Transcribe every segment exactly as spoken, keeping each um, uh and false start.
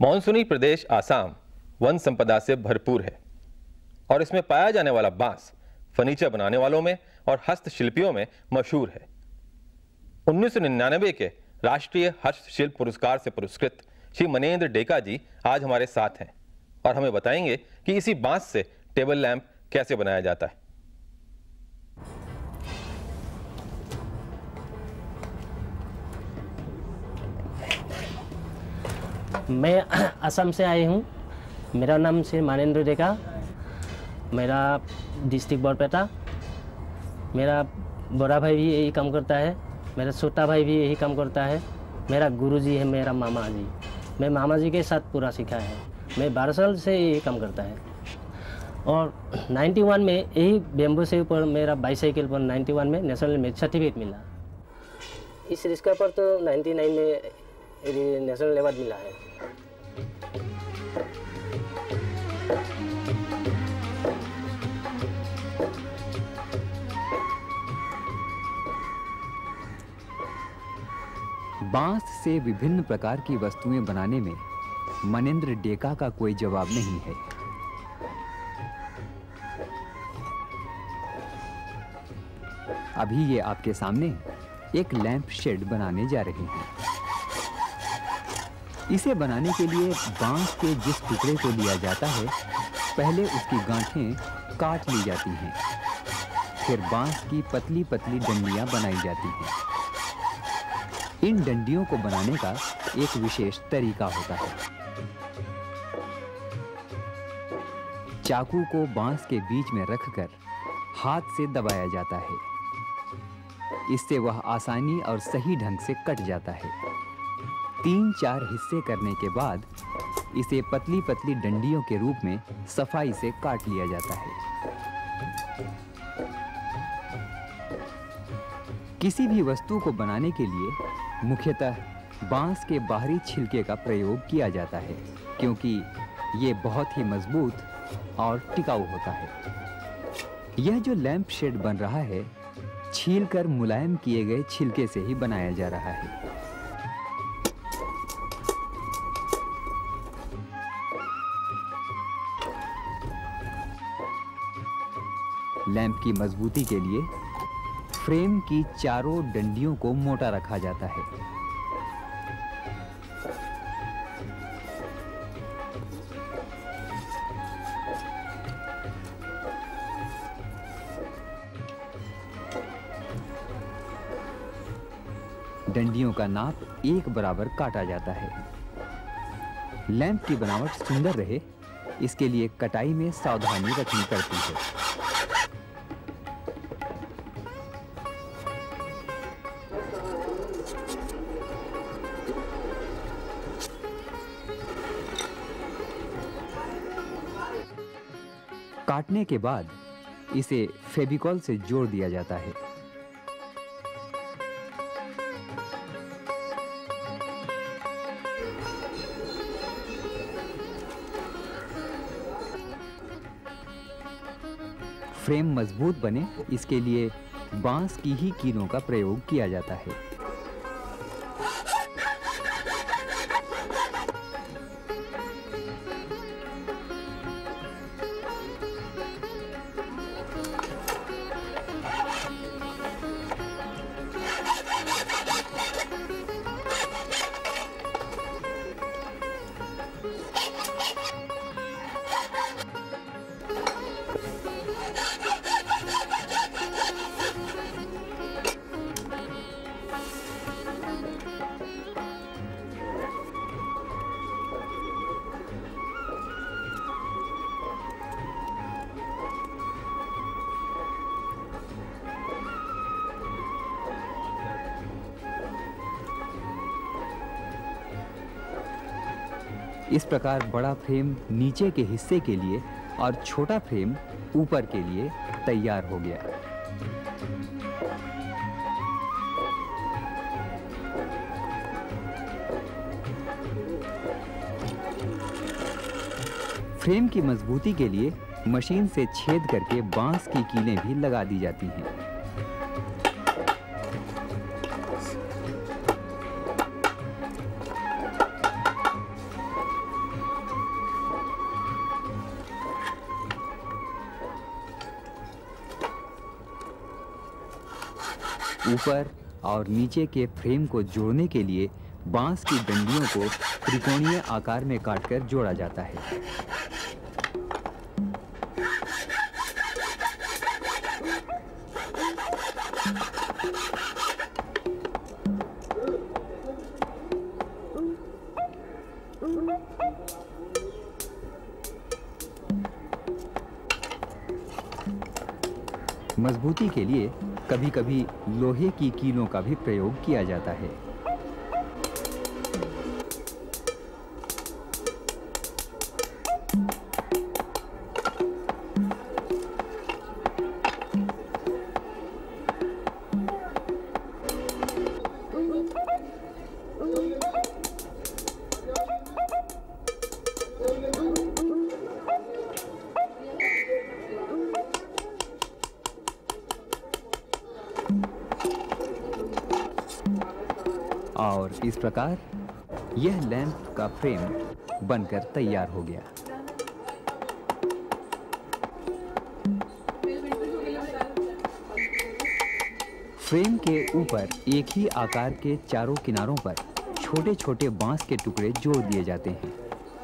मानसूनी प्रदेश आसाम वन संपदा से भरपूर है और इसमें पाया जाने वाला बांस फर्नीचर बनाने वालों में और हस्तशिल्पियों में मशहूर है। उन्नीस सौ निन्यानवे के राष्ट्रीय हस्तशिल्प पुरस्कार से पुरस्कृत श्री मनेंद्र डेका जी आज हमारे साथ हैं और हमें बताएंगे कि इसी बांस से टेबल लैंप कैसे बनाया जाता है। मैं असम से आई हूँ। मेरा नाम श्री मनेंद्र डेका, मेरा डिस्ट्रिक्ट बरपेटा। मेरा बड़ा भाई भी यही काम करता है, मेरा छोटा भाई भी यही काम करता है। मेरा गुरुजी है मेरा मामा जी। मैं मामा जी के साथ पूरा सीखा है। मैं बारह साल से यही काम करता है और इक्यानवे में यही बेम्बू से ऊपर मेरा बाईसाइकिल पर इक्यानवे में नेशनल में सर्टिफिकेट मिला। इस रिक्शा पर तो निन्यानवे में नेशनल अवार्ड मिला है। बांस से विभिन्न प्रकार की वस्तुएं बनाने में मनेंद्र डेका का कोई जवाब नहीं है। अभी ये आपके सामने एक लैंप शेड बनाने जा रहे हैं। इसे बनाने के लिए बांस के जिस टुकड़े को लिया जाता है, पहले उसकी गांठें काट ली जाती हैं, फिर बांस की पतली पतली डंडियां बनाई जाती हैं। इन डंडियों को बनाने का एक विशेष तरीका होता है। चाकू को बांस के बीच में रखकर हाथ से दबाया जाता है। इससे वह आसानी और सही ढंग से कट जाता है। तीन चार हिस्से करने के बाद इसे पतली पतली डंडियों के रूप में सफाई से काट लिया जाता है। किसी भी वस्तु को बनाने के लिए मुख्यतः बांस के बाहरी छिलके का प्रयोग किया जाता है, क्योंकि ये बहुत ही मजबूत और टिकाऊ होता है। यह जो लैंप शेड बन रहा है, छीलकर मुलायम किए गए छिलके से ही बनाया जा रहा है। लैंप की मजबूती के लिए फ्रेम की चारों डंडियों को मोटा रखा जाता है। डंडियों का नाप एक बराबर काटा जाता है। लैंप की बनावट सुंदर रहे, इसके लिए कटाई में सावधानी रखनी पड़ती है। काटने के बाद इसे फेविकॉल से जोड़ दिया जाता है। फ्रेम मजबूत बने, इसके लिए बांस की ही कीलों का प्रयोग किया जाता है। इस प्रकार बड़ा फ्रेम नीचे के हिस्से के लिए और छोटा फ्रेम ऊपर के लिए तैयार हो गया। फ्रेम की मजबूती के लिए मशीन से छेद करके बांस की कीलें भी लगा दी जाती हैं। ऊपर और नीचे के फ्रेम को जोड़ने के लिए बांस की डंडियों को त्रिकोणीय आकार में काटकर जोड़ा जाता है। मजबूती के लिए कभी-कभी लोहे की कीलों का भी प्रयोग किया जाता है। और इस प्रकार यह लैंप का फ्रेम बनकर तैयार हो गया। फ्रेम के ऊपर एक ही आकार के चारों किनारों पर छोटे-छोटे बांस के टुकड़े जोड़ दिए जाते हैं।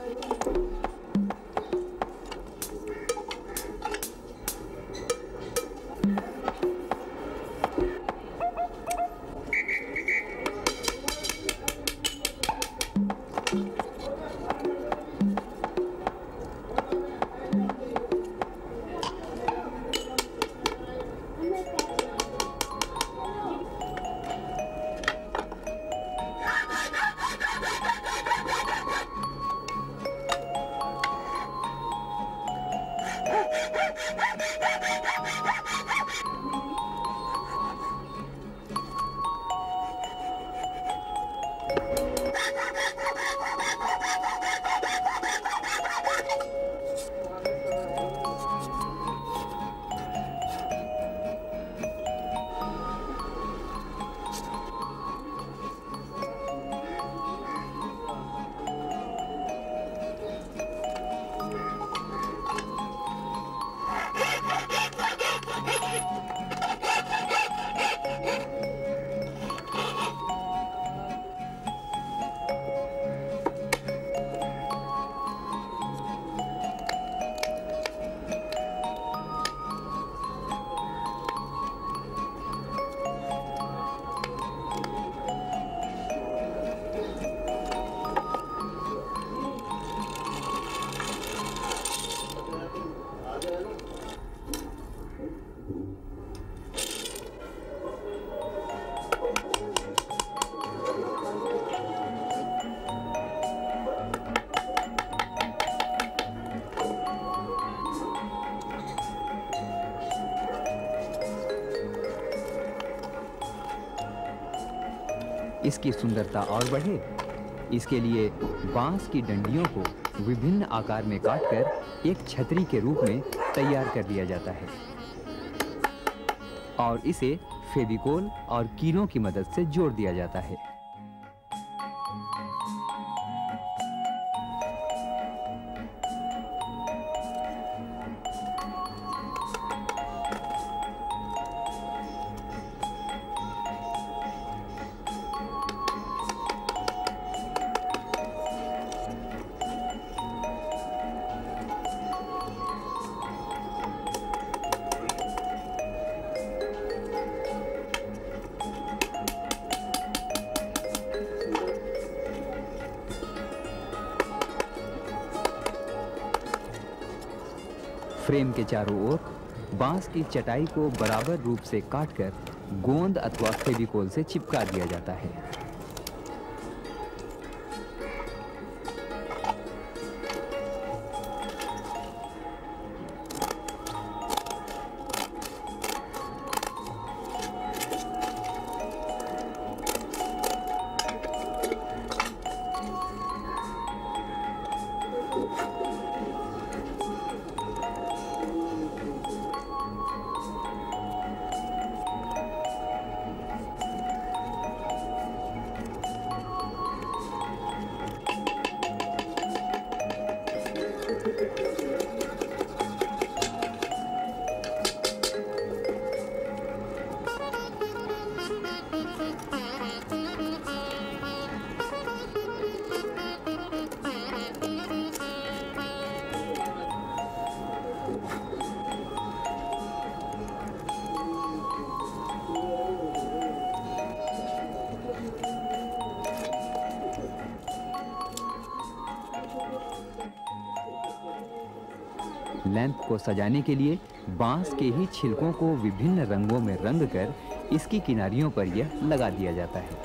इसकी सुंदरता और बढ़े, इसके लिए बांस की डंडियों को विभिन्न आकार में काटकर एक छतरी के रूप में तैयार कर लिया जाता है और इसे फेविकोल और कीलों की मदद से जोड़ दिया जाता है। फ्रेम के चारों ओर बांस की चटाई को बराबर रूप से काटकर गोंद अथवा फेविकोल से चिपका दिया जाता है। लैंप को सजाने के लिए बांस के ही छिलकों को विभिन्न रंगों में रंग कर इसकी किनारियों पर यह लगा दिया जाता है।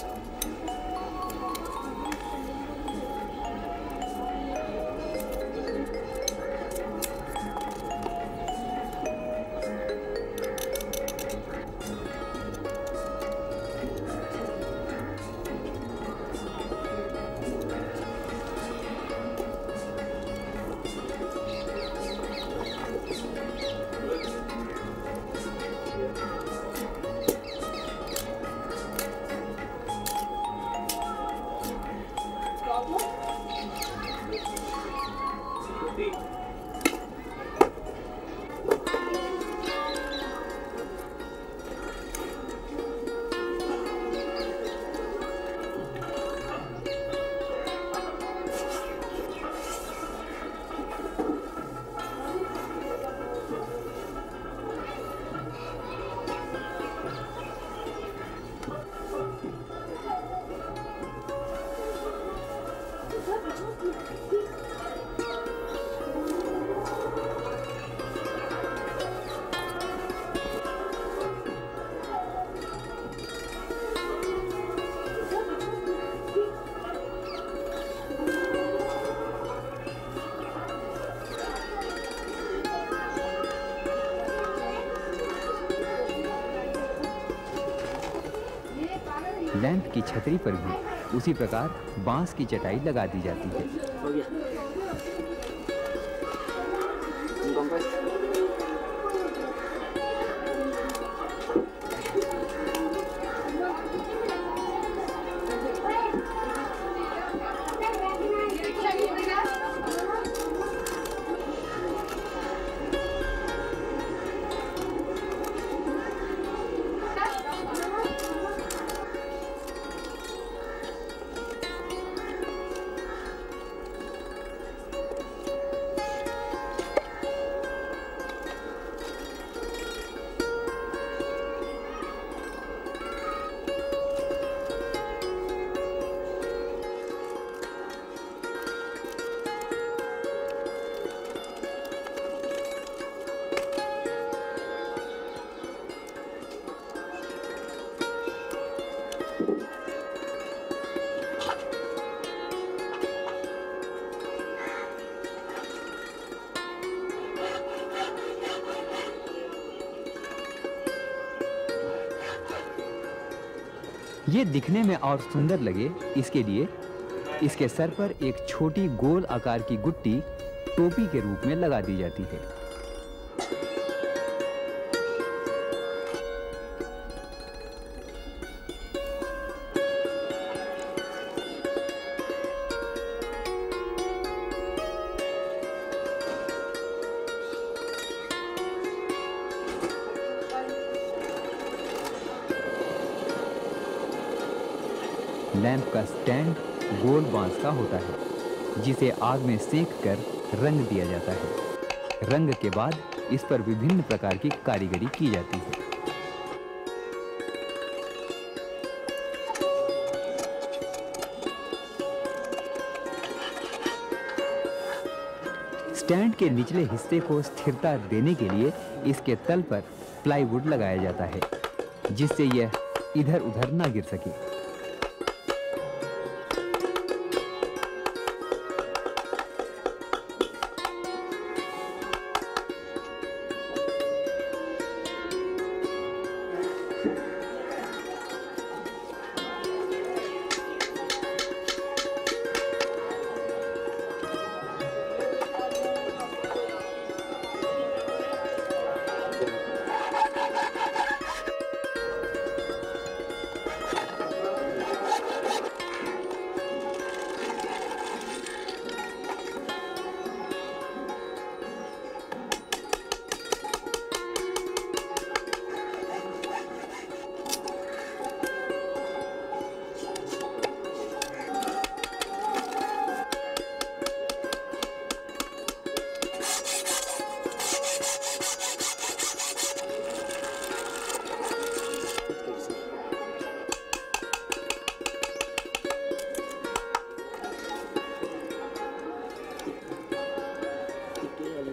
लैंप की छतरी पर भी उसी प्रकार बांस की चटाई लगा दी जाती है। हो गया। ये दिखने में और सुंदर लगे इसके लिए इसके सर पर एक छोटी गोल आकार की गुट्टी टोपी के रूप में लगा दी जाती है। लैंप का स्टैंड गोल बांस का होता है जिसे आग में सेक कर रंग दिया जाता है। रंग के बाद इस पर विभिन्न प्रकार की कारीगरी की जाती है। स्टैंड के निचले हिस्से को स्थिरता देने के लिए इसके तल पर प्लाईवुड लगाया जाता है जिससे यह इधर उधर ना गिर सके।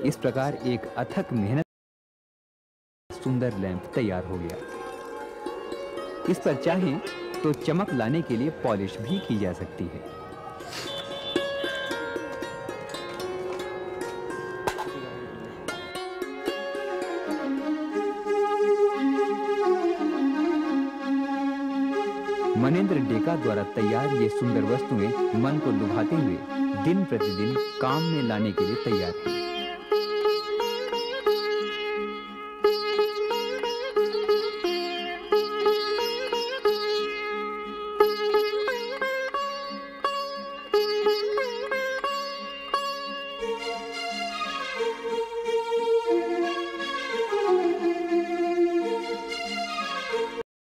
इस प्रकार एक अथक मेहनत सुंदर लैंप तैयार हो गया। इस पर चाहें तो चमक लाने के लिए पॉलिश भी की जा सकती है। मनेंद्र डेका द्वारा तैयार ये सुंदर वस्तुएं मन को लुभाते हुए दिन प्रतिदिन काम में लाने के लिए तैयार हैं।